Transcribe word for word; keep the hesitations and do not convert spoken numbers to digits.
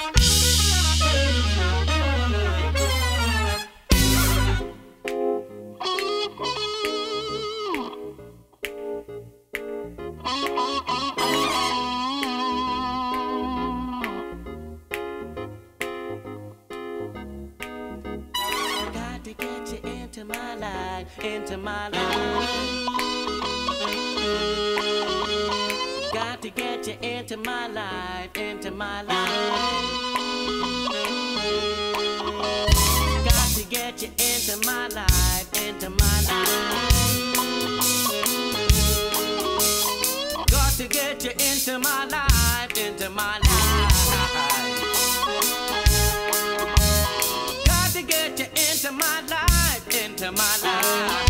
To get you into my life, into my life. Got to get you into my life, into my life. Got to get you into my life, into my life. Got to get you into my life, into my life. Got to get you into my life, into my life.